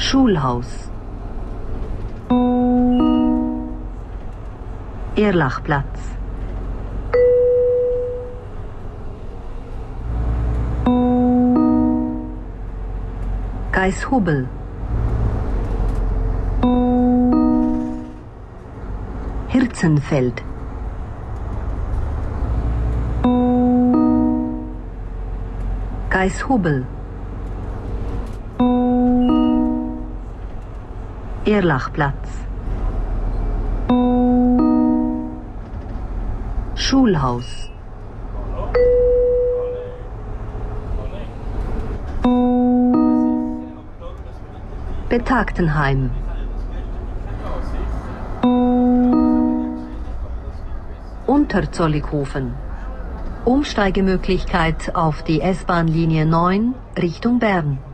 Schulhaus. Erlachplatz. Gaishubbel. Hirzenfeld. Gaishubbel. Erlachplatz. Schulhaus. Betagtenheim. Unterzollighofen. Umsteigemöglichkeit auf die S-Bahn-Linie 9 Richtung Bern.